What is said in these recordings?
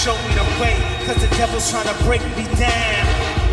show me the way, cause the devil's trying to break me down.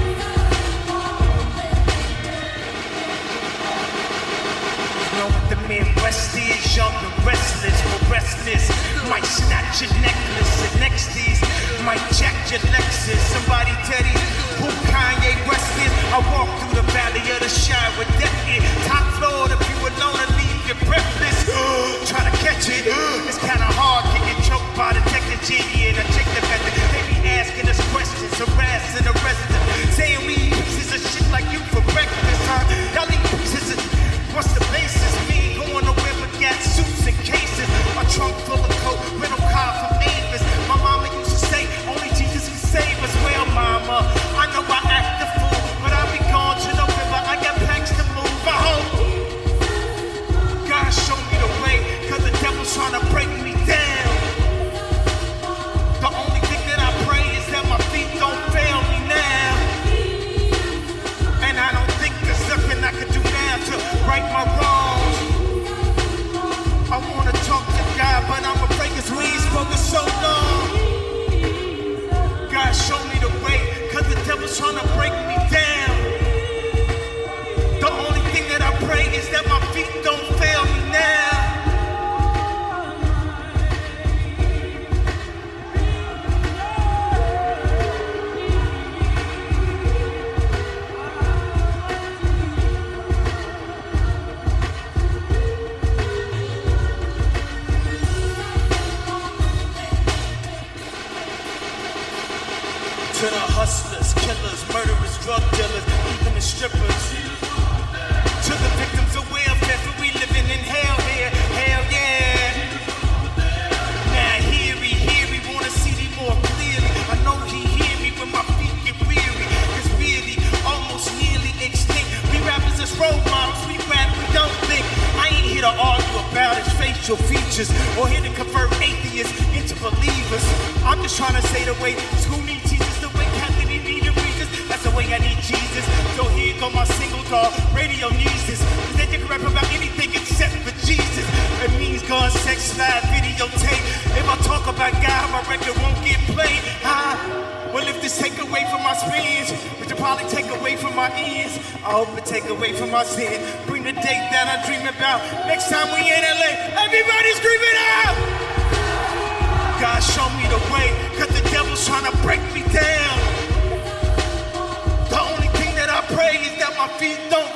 You know what the Midwest is, young and restless, but restless. Might snatch your necklace, and next these might jack your Lexus. Somebody tell these who Kanye West is. I walk through the valley of the shadow with death in. Top floor, if you alone and leave you breathless. Try to catch it, it's kinda hard. Can get choked by Detective Genie and a chick that method. They be asking us questions, harassing the residents, saying we eat pieces of shit like you for breakfast, huh? Y'all eat pieces of. What's the basis? Me going nowhere but got suits and cases. My trunk full of coke, rental car from Avis. My mama used to say, only Jesus can save us. Well, mama, I know I act the fool, but I'll be gone to November. I got packs to move. I hope God show me the way, cause the devil's trying to break me down. The only thing that I pray is that my feet don't fail me now. And I don't think there's nothing I can do now to right my wrongs. I wanna talk to God, but I'm afraid cause we ain't spoken so long. God show me the way, cause the devil's trying to break me down. The only thing that I pray is that my feet don't fail me now. To the hustlers, killers, murderers, drug dealers, even the strippers. To the victims of welfare, for we living in hell here, hell yeah. Now hear me, wanna see me more clearly. I know he hear me when my feet get weary. Cause really, almost nearly extinct. We rappers as role models, we rap, we don't think. I ain't here to argue about his facial features, or here to convert atheists into believers. I'm just trying to say the way school needs teachers. That's the way I need Jesus. So here go my single dog, radio needs this. Cause they can rap about anything except for Jesus. It means gun, sex, live, videotape. If I talk about God, my record won't get played. Well, if this take away from my spins, which will probably take away from my ears, I hope it take away from my sin. Bring the date that I dream about. Next time we in LA, everybody scream it out! God show me the way, cause the devil's trying to break me down. The only thing that I pray is that my feet don't